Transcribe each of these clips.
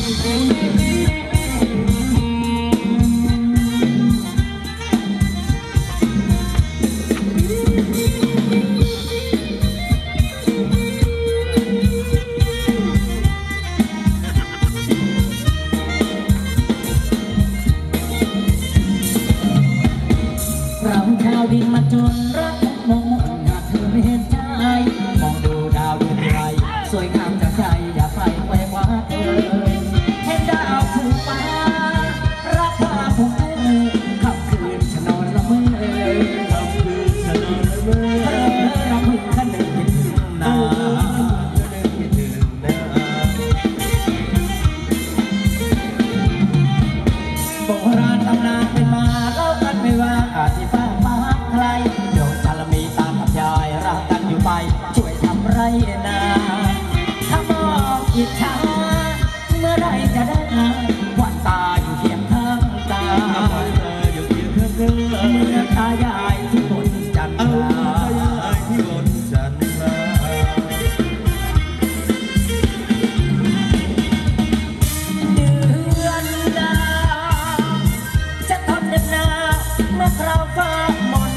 ดินมาจนรักมองหากเธอไม่เห็นใจมองดูดาวดวงใหญ่สวยงามจากใจอย่าไปแหวกว่าเธอเห็นดาวถูกฟ้ารักพาผมขับคืนฉันนอนละเมอขับคืนฉันนอนละเมอรำพึงขันเดินไปถึงนาโบราณตำนานเป็นมาเล่ากันไม่ว่าที่ฟ้าใครโยนจารมีตามกับยายรักกันอยู่ไปช่วยทำไรนาถ้ามองอิจฉาเมื่อไรจะได้ควันตาอยู่เคียงข้างตาเมื่อตายายที่บนจันทราเดือนดาวจะทนเด็บหน้าเมื่อคราวฟ้ามน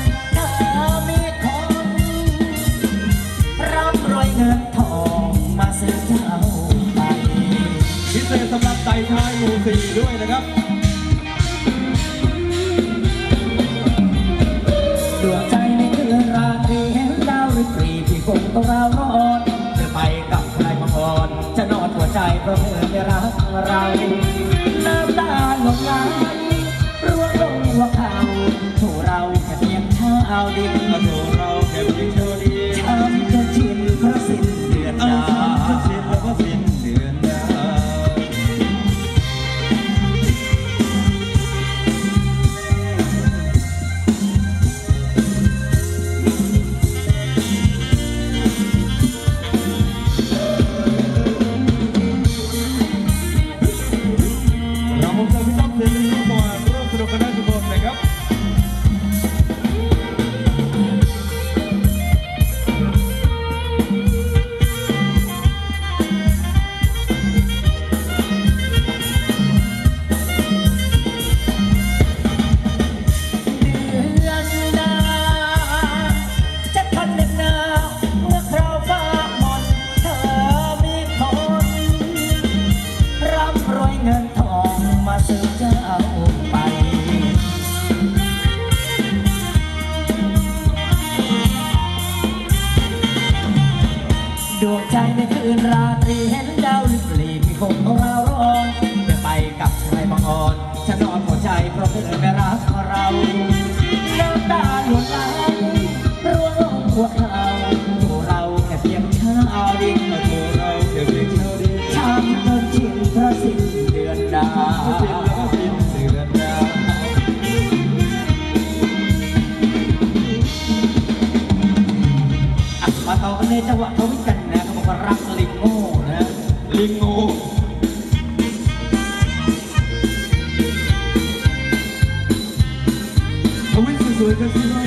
เงินทองมาซื้อเจ้าไปพิเศษสำหรับไต่ชายหมู่สี่ด้วยนะครับดวงใจในคืนราตรีเห็นดาวฤกษ์ที่คงต้องราวร้อนจะไปกับใครบางคนจะนอนหัวใจเพราะเธอไม่รักเราน้ำตาหลงไหลร่วงลงหัวเข่าถูเราแค่เพียงเท้าดินถูเราแค่เพียงเท้าดินช้ำจนชินเพราะสิ้นเดือนดาวสิ้นแล้วก็สิ้นเดือนดาวเราคงจะพี่ต้องเสียงรู้ก่อนร่วมสนุกกันได้ทุกคนนะครับดวงใจในคืนราตรีเห็นดาวฤกษ์ที่คงต้องราวร้อนจะไปกับชายบางอ่อนฉันนอนหัวใจเพราะเธอไม่รักเราน้ำตาหล่นไหลร่วงลงหัวเข่าตัวเราแค่เพียงเช้าดินตัวเราแค่เพียงเช้าดินช้ำจนชินเพราะสิ้นเดือนดาวสิ้นแล้วก็สิ้นเดือนดาวมาต่อกันในจังหวะทวิกันนะเขาบอกว่ารักลิงโง่นะลิงโง่ทวิสวยๆกันสิน้อย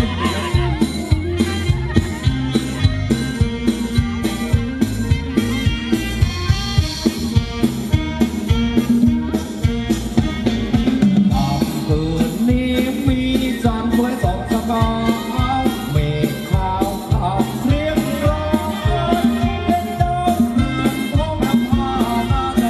คืนนี้มีจันทร์สวยสองสกาวเมฆขาวขาวเรียงรองเป็นดาวเรืองของนภา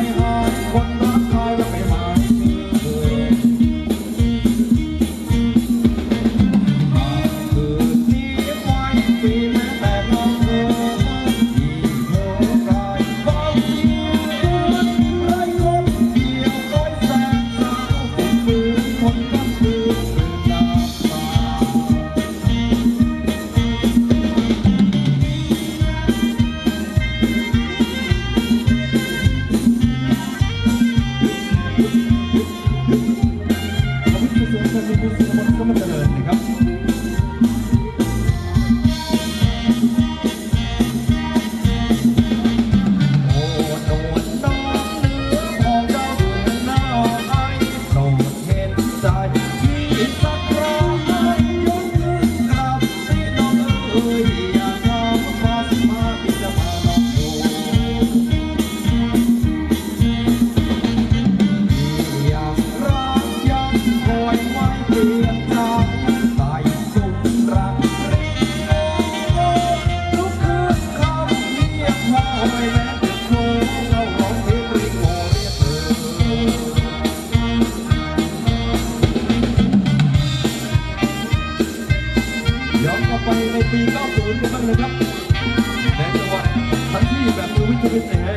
ปี 90 กันบ้างเลยครับในจังหวะทั้งที่แบบมือวิทย์วิทย์นะฮะ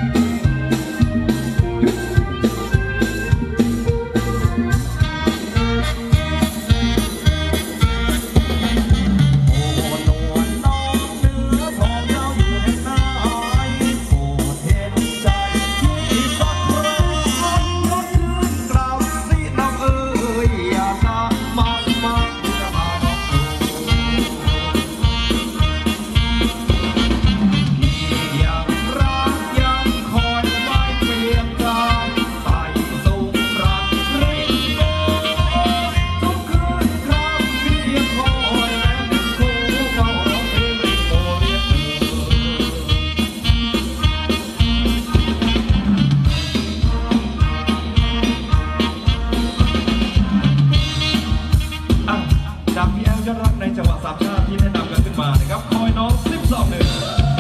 ในจังหวะสามชาติที่แนะนำกันขึ้นมานะครับคอยน้อง12 1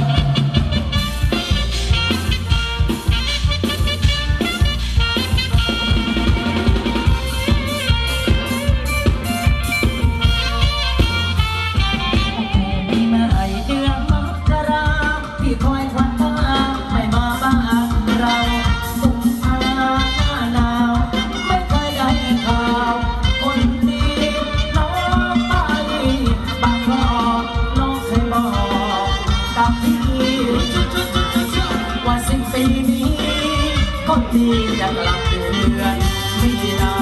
ดีจะกลับเดือนมิถุนา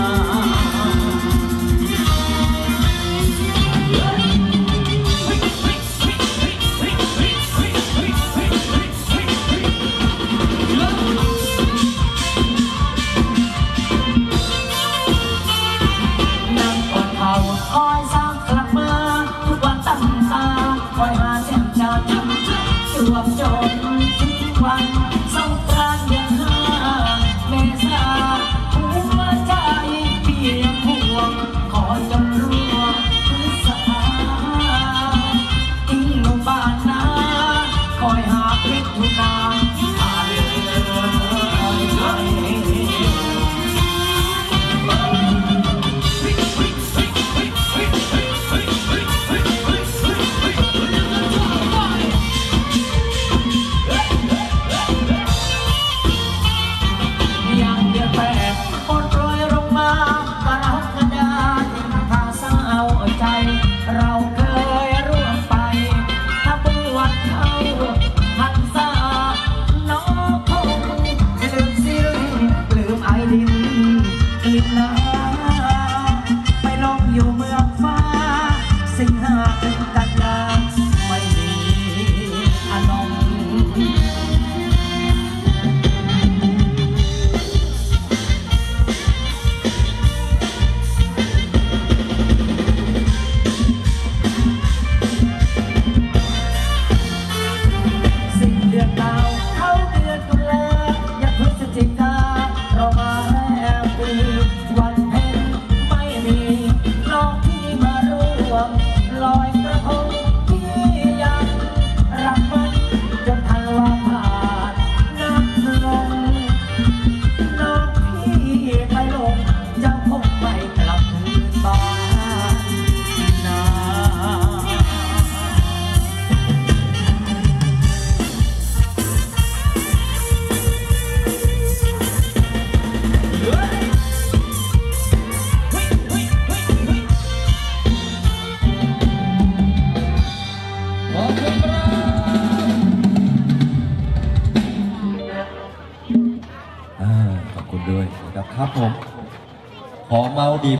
นั่งกอดเข่าคอยสร้างกลับมาทุกวันตั้งตาคอยหาแจ่มจันทร์สวมจนทุกวันสงกรานต์ยังหาเมษาหัวใจเพียงห่วงขอจงรู้พฤษภาทิ้งลงบ้านนาคอยหามิถุนาผ่านเราเคยร่วมไปถ้าปวดเขาหันษาน้องคงลืมสิ้นลืมไอดินกลิ่นน้ำไปลงอยู่เมืองฟ้าสิงหาถึงกันยาไม่มีอนงลอยกระทงที่ยังรักมันจนทันว่าผ่านนับลงน้องพี่ไปลงเจ้าคงไม่กลับคืนบ้านนาขอบคุณด้วยนะครับผมขอเมาดี